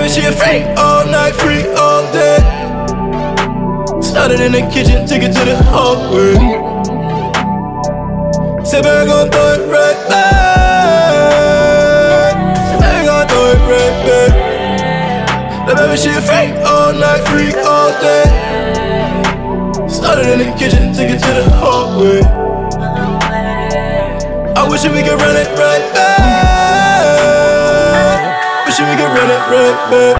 baby, she a freak, all night, freak all day. Started in the kitchen, took it to the hallway. Said baby, gon' throw it right back. Said baby, gon' throw it right back. The baby, she a freak, all night, freak all day. Started in the kitchen, took it to the hallway. I wish we could run it right back. Wish we could run it right back.